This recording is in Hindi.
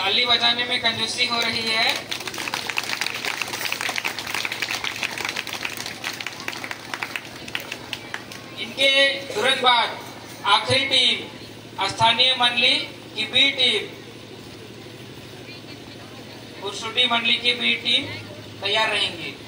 ताली बजाने में कंजूसी हो रही है। इनके तुरंत बाद आखिरी टीम स्थानीय मंडली की बी टीम, पुरुषों मंडली की बी टीम तैयार रहेंगी।